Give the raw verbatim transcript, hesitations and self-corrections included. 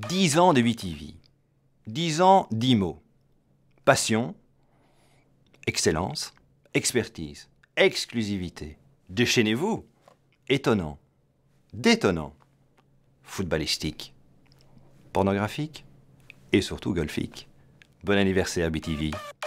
dix ans de B T V. dix ans, dix mots. Passion, excellence, expertise, exclusivité. Déchaînez-vous. Étonnant, détonnant, footballistique, pornographique et surtout golfique. Bon anniversaire B T V.